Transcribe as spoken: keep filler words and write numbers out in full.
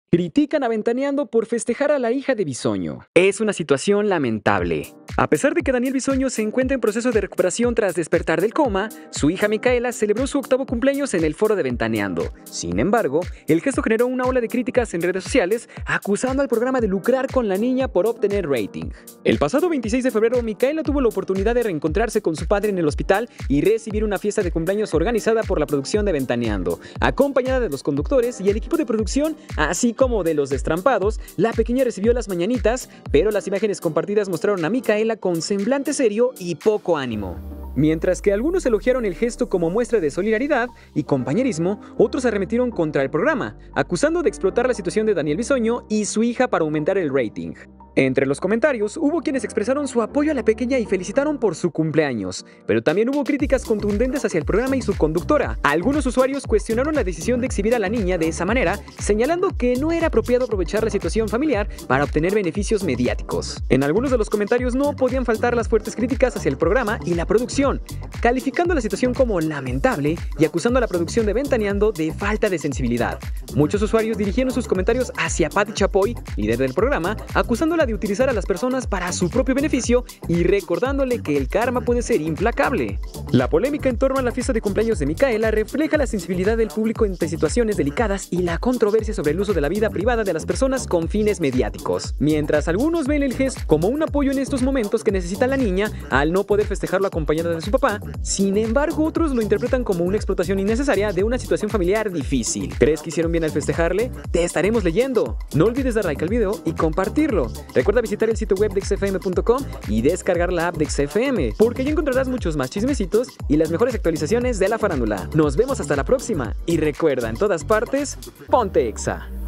Critican a Ventaneando por festejar a la hija de Bisoño. Es una situación lamentable. A pesar de que Daniel Bisoño se encuentra en proceso de recuperación tras despertar del coma, su hija Micaela celebró su octavo cumpleaños en el foro de Ventaneando. Sin embargo, el gesto generó una ola de críticas en redes sociales, acusando al programa de lucrar con la niña por obtener rating. El pasado veintiséis de febrero, Micaela tuvo la oportunidad de reencontrarse con su padre en el hospital y recibir una fiesta de cumpleaños organizada por la producción de Ventaneando. Acompañada de los conductores y el equipo de producción, así como de los destrampados, la pequeña recibió las mañanitas, pero las imágenes compartidas mostraron a Micaela con semblante serio y poco ánimo. Mientras que algunos elogiaron el gesto como muestra de solidaridad y compañerismo, otros arremetieron contra el programa, acusando de explotar la situación de Daniel Bisoño y su hija para aumentar el rating. Entre los comentarios hubo quienes expresaron su apoyo a la pequeña y felicitaron por su cumpleaños, pero también hubo críticas contundentes hacia el programa y su conductora. Algunos usuarios cuestionaron la decisión de exhibir a la niña de esa manera, señalando que no era apropiado aprovechar la situación familiar para obtener beneficios mediáticos. En algunos de los comentarios no podían faltar las fuertes críticas hacia el programa y la producción, calificando la situación como lamentable y acusando a la producción de Ventaneando de falta de sensibilidad. Muchos usuarios dirigieron sus comentarios hacia Pati Chapoy, líder del programa, acusándola de utilizar a las personas para su propio beneficio y recordándole que el karma puede ser implacable. La polémica en torno a la fiesta de cumpleaños de Micaela refleja la sensibilidad del público ante situaciones delicadas y la controversia sobre el uso de la vida privada de las personas con fines mediáticos. Mientras algunos ven el gesto como un apoyo en estos momentos que necesita la niña al no poder festejarlo acompañada de su papá, sin embargo otros lo interpretan como una explotación innecesaria de una situación familiar difícil. ¿Crees que hicieron bien al festejarle? Te estaremos leyendo. No olvides dar like al video y compartirlo. Recuerda visitar el sitio web de X F M punto com y descargar la app de X F M, porque allí encontrarás muchos más chismecitos y las mejores actualizaciones de la farándula. Nos vemos hasta la próxima y recuerda, en todas partes, ponte Exa.